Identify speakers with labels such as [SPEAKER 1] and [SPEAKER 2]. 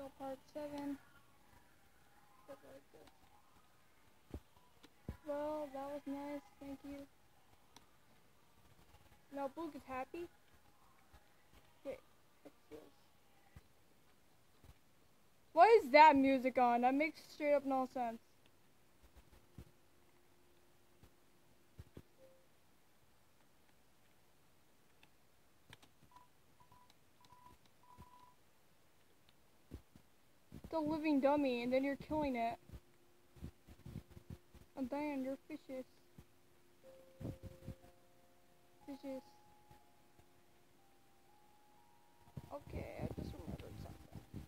[SPEAKER 1] Tutorial Part 7. Stuff like this. Well, that was nice, thank you. Now Boog is happy. Wait, what's this? Why is that music on? That makes straight up no sense. It's a living dummy, and then you're killing it. Oh, Diane, you're vicious. Vicious. Okay,